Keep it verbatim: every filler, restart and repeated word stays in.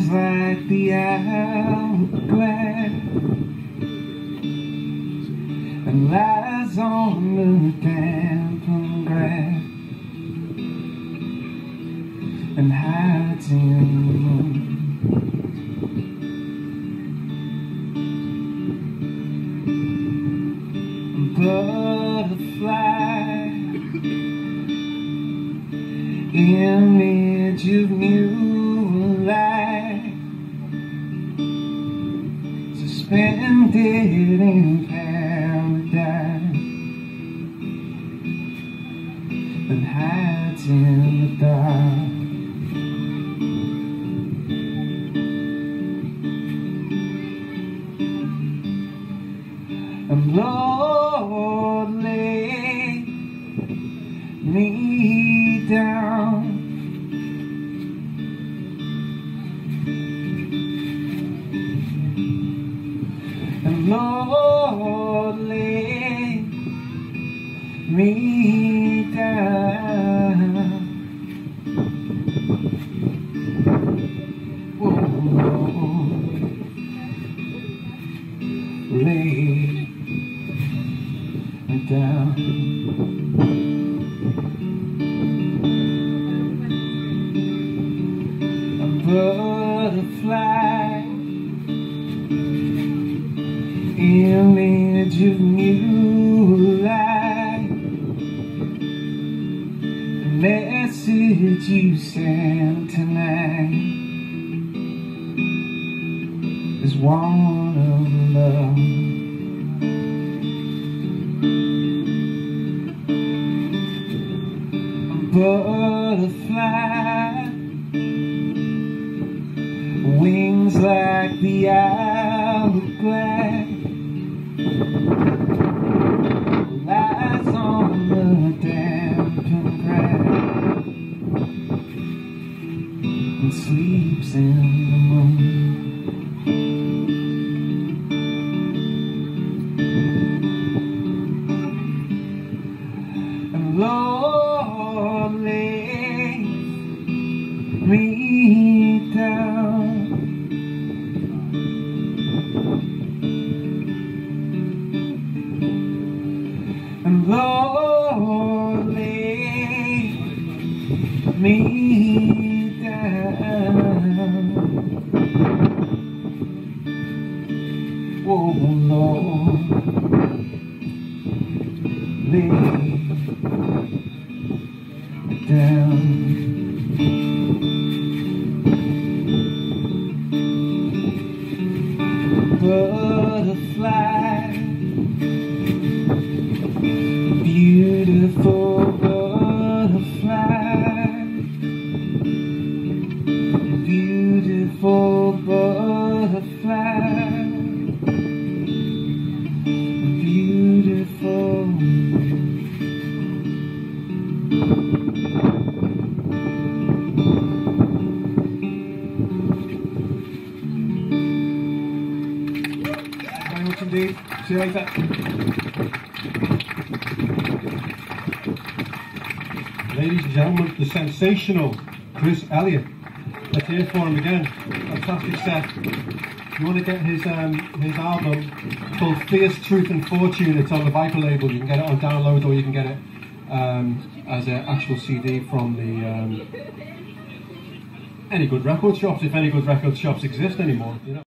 like the hourglass and lies on the dampened grass and hides in the moon. Butterfly, image of new life, suspended in paradise and hides in the dark. And Lord, lay me down, and Lord, lay me down. Oh Lord, lay me down. A butterfly, image of new life, the message you sent tonight is one of love. Butterfly, wings like the hourglass, lies on the dampened grass and sleeps in the moon. And Lord, lay me down, and Lord, lay me down. Oh Lord, lay down. Butterfly, beautiful butterfly, beautiful butterfly, beautiful. Very much indeed. See you later. Ladies and gentlemen, the sensational Chris Elliot. Let's hear for him again. Fantastic set. If you want to get his um, his album called Fierce Truth and Fortune, it's on the Viper label. You can get it on download, or you can get it um, as an actual C D from the um, any good record shops, if any good record shops exist anymore. You know.